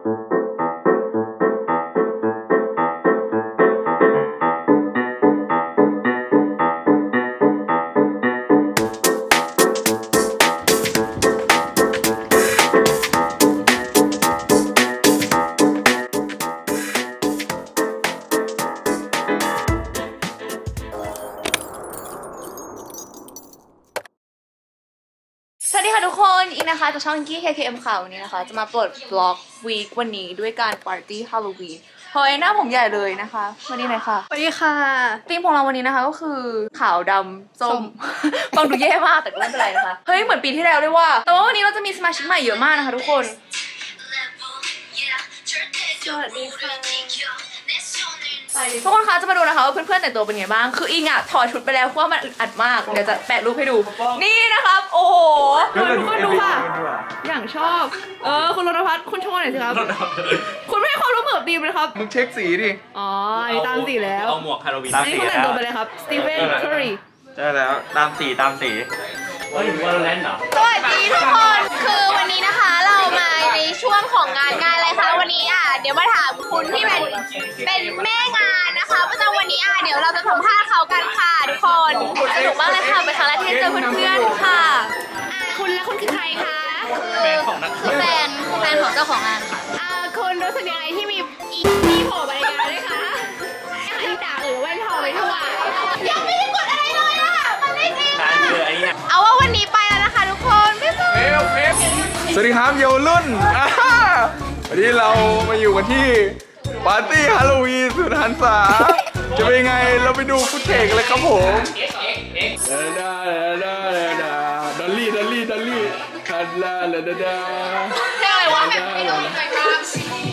สวัสดีค่ะทุกคนอีกนะคะจากช่องกี้ KKM ข่าววันนี้นะคะจะมาเปิดบล็อกวีควันนี้ด้วยการปาร์ตี้ฮาโลวีนเฮ้ยหน้าผมใหญ่เลยนะคะวันนี้ไหนค่ะสวัสดีค่ะธีมของเราวันนี้นะคะก็คือขาวดำส้มฟังดูแย่มากแต่ก็ไม่เป็นไรนะคะเฮ้ยเหมือนปีที่แล้วด้วยว่าแต่ว่าวันนี้เราจะมีสมาชิกใหม่เยอะมากนะคะทุกคนสวัสดีค่ะทุกคนคะจะมาดูนะคะว่าเพื่อนๆแต่งตัวเป็นไงบ้างคืออิงอะถอดชุดไปแล้วเพราะว่ามันอึดอัดมากเดี๋ยวจะแปะรูปให้ดูนี่นะครับโอ้โหทุกคนดูค่ะอย่างชอบคุณรณพัฒน์คุณโชว์หน่อยสิครับคุณไม่ให้ความรู้เหมือนดีเลยครับมึงเช็คสีดิอ๋อตามสีแล้วเอาหมวกฮาโลวีนอันนี้คุณแต่งตัวไปเลยครับสตีเฟนเคอร์รีใช่แล้วตามสีเฮ้ยว่าแลนด์เหรอสวัสดีทุกคนคือวันนี้นะคะเรามาในช่วงของงานอะไรคะวันนี้เดี๋ยวมาถามคุณที่เป็นแม่งานนะคะประจำวันนี้เดี๋ยวเราจะสัมภาษณ์เขากันค่ะทุกคนสนุกมากเลยค่ะเป็นครั้งแรกที่เจอเพื่อนๆค่ะคุณและคุณคือใครคะแฟนของเจ้าของงานค่ะคุณรู้สึกยังไงที่มีโผล่มาในงานด้วยคะอีตาแว่นทองไปทั่วยังไม่ได้กดอะไรเลยมันเล่นเองเอาว่าวันนี้ไปแล้วนะคะทุกคนบ๊ายบายสวัสดีครับเยาวรุ่นวันนี้เรามาอยู่กันที่ปาร์ตี้ฮาโลวีนสุดหันษาจะเป็นไงเราไปดูฟุตเทจกันเลยครับผมดอลลี่คันลาเพลงอะไรวะแบบไม่รู้ไปบ้าง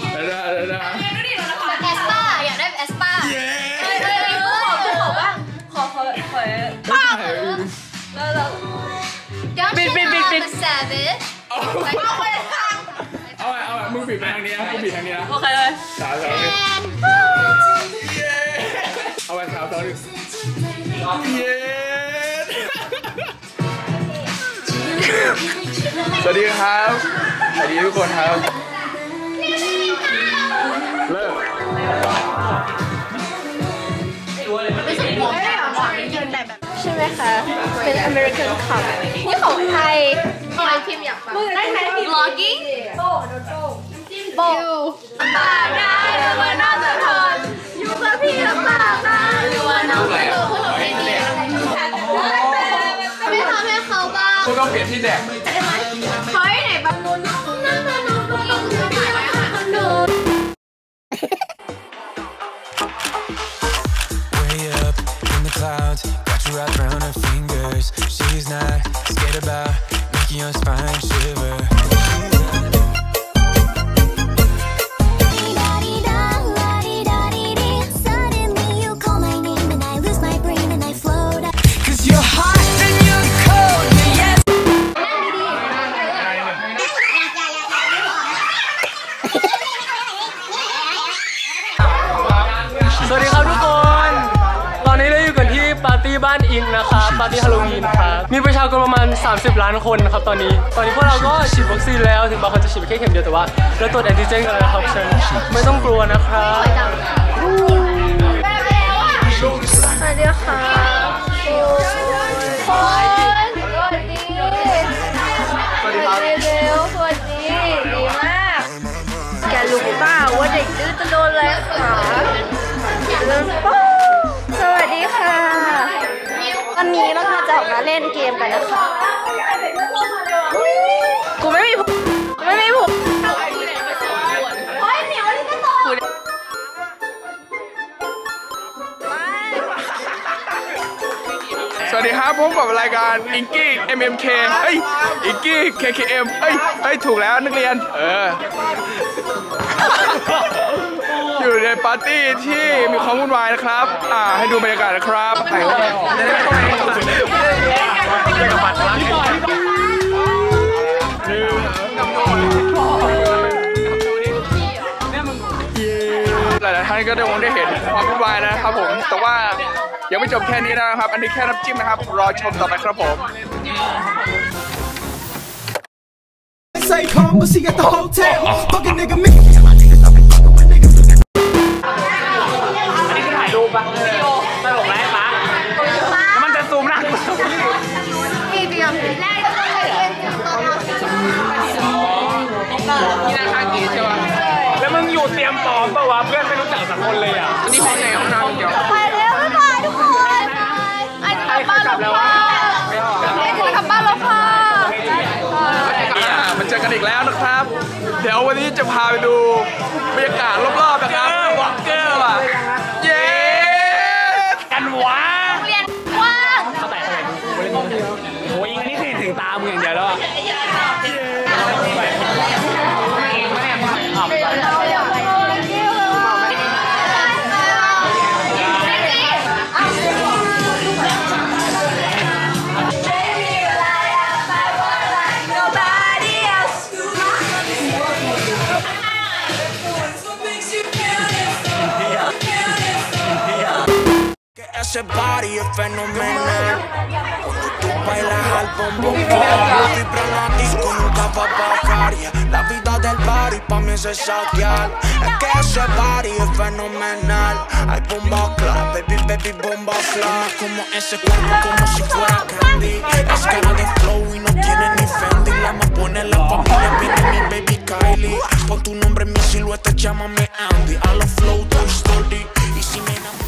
แอสปาอยากได้แอสปาขอบ้างขอป้าปิดเอามึงปิดไปทางนี้นะกูปิดทางนี้นะโอเคเลยสาวเอาไปสาวดิสวัสดีครับสวัสดีทุกคนครับเลิกใช่ไหมคะเป็น American Cup นี่ของไทยพิมพ์อยากฟังได้ไหม vlogging โบปากได้หรือว่าน่าจะทนอยู่เพื่อพี่หรือเปล่านะหรือว่าน้องไม่รู้คุณไม่ดีไม่ทำให้เขาบ้างคุณต้องเปลี่ยนที่แดกเฮ้ยไหนบ้างนู้นนั่นน้องก็ต้องถ่ายไว้ค่ะคนดู Got you wrapped around her fingers. She's not scared about making your spine shiver. Suddenly you call my name and I lose my brain and I float up. 'Cause you're hot and you're cold, yes. สวัสดีครับทุกคนตอนนี้ได้อยู่กันที่ปาร์ตี้บ้านอิงนะครับปาร์ตี้ฮาโลวีนครับมีประชากรประมาณ30 ล้านคนนะครับตอนนี้พวกเราก็ฉีดวัคซีนแล้วถึงบางคนจะฉีดแค่เข็มเดียวแต่ว่าเราตรวจแอนติเจนกันแล้วนะครับเชิญไม่ต้องกลัวนะครับสวัสดีค่ะสวัสดีเร็วสวัสดีดีมากแกรู้เปล่าว่าเด็กดื้อจะโดนอะไรคะสวัสดีค่ะวันนี้เราจะออกมาเล่นเกมกันนะคะกูไม่มีผมสวัสดีครับพบกับรายการอิงกี้ MMK อิงกี้ KKM ถูกแล้วนักเรียนอยู่ในปาร์ตี้ที่มีความวุ่นวายนะครับให้ดูบรรยากาศนะครับถ่ายรูปหลายๆท่านก็ได้เห็นความวุ่นวายนะครับผมแต่ว่ายังไม่จบแค่นี้นะครับอันนี้แค่น้ำจิ้มนะครับรอชมต่อไปครับผม Say come, but she at the hotel. Fucking nigga me. อยู่เตรียมพร้อมปะวะเพื่อนไม่รู้จักสักคนเลยอ่ะนี่ห้องไหนห้องน้ำเดียวไปแล้วบ๊ายบายทุกคนไอ้จะกลับบ้านแล้วค่ะไอ้จะกลับบ้านแล้วค่ะมันเจอกันอีกแล้วนะครับ เดี๋ยววันนี้จะพาไปดูบรรยากาศรอบๆนะครับวอล์กเกอร์ว่ะเย้กันวะเรียนกว้างเขาแต่อะไรโอ้ยนี่คือถึงตามึงอย่างเดียวแล้วอ่ะ Ese party es fenomenal. Tú bailas al bombo, vibra la disco, nunca va a bajar. La vida del party pa' mí es saquear. Es que ese party es fenomenal. Hay bomba clap, baby, baby, bomba clap. Como ese cuerpo como si fuera candy. Es cara de flow y no tiene ni Fendi. La más buena en la familia viene mi baby Kylie. Pon tu nombre en mi silueta, llámame Andy. A los flow, Toy Story. Y si me enamoro.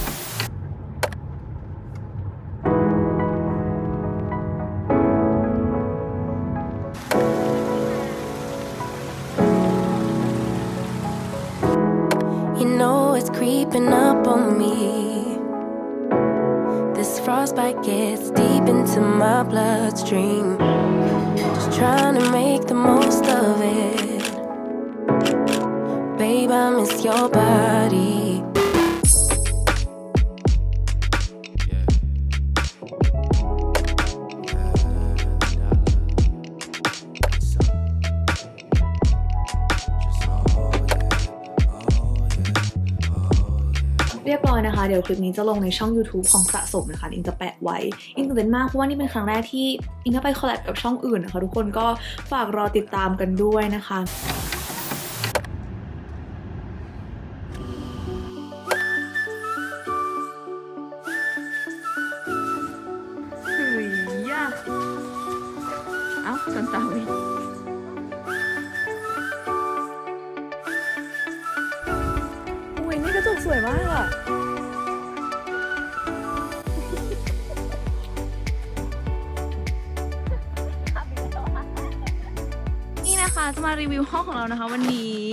It's creeping up on me. This frostbite gets deep into my bloodstream. Just trying to make the most of it. Babe, I miss your body. เรียบร้อยนะคะเดี๋ยวคลิปนี้จะลงในช่อง YouTube ของสะสมนะคะอิงจะแปะไว้อิงตื่นเต้นมากเพราะว่านี่เป็นครั้งแรกที่อิงได้ไปคอลแลบกับช่องอื่นนะคะทุกคนก็ฝากรอติดตามกันด้วยนะคะเฮ้ยยากเอ้าสันตาวินี่กระจกสวยมากอะนี่นะคะจะมารีวิวห้องของเรานะคะวันนี้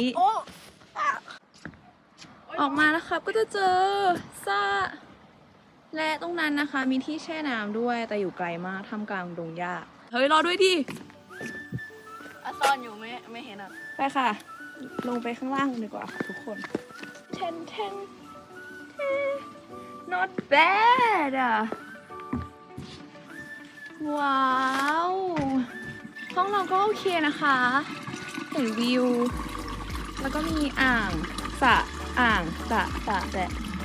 ออกมานะครับก็จะเจอสระและตรงนั้นนะคะมีที่แช่น้ำด้วยแต่อยู่ไกลมากท่ามกลางดงหญ้าเฮ้ยรอด้วยดิซ่อนอยู่ไม่เห็นอ่ะไปค่ะลงไปข้างล่างกันดีกว่าค่ะทุกคนnot bad อ่ะว้าวห้องเราก็โอเคนะคะเห็นวิวแล้วก็มีอ่างสระแต่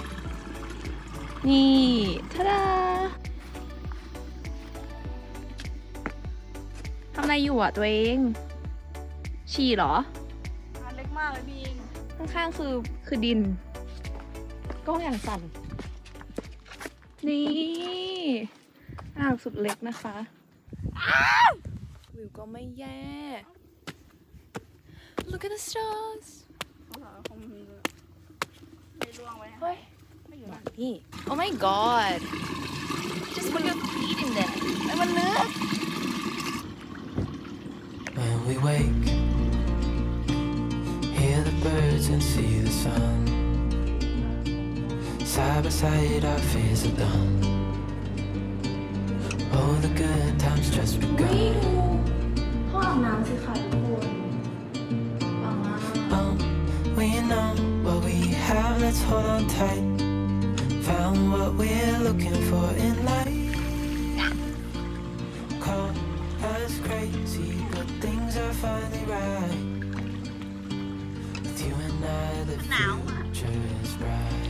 นี่ทะดาทำอะไรอยู่อ่ะตัวเองฉี่เหรอเล็กมากเลยพี่อิงข้างๆคือดินกล้องอย่างสั่นนี่อ่างสุดเล็กนะคะวิวก็ไม่แย่ Look at the stars เฮ้ยไม่อยู่นี่ Oh my god just put your feet in there ไอ้มันลึก When we wake hear the birds and see the sun Side by side our fears are done Oh the good times just begun ห้องอาบน้ำสิค่ะทุกคน We know what we have, let's hold on tight Found what we're looking for in life Call us crazy, but things are finally right With you and I, the future is bright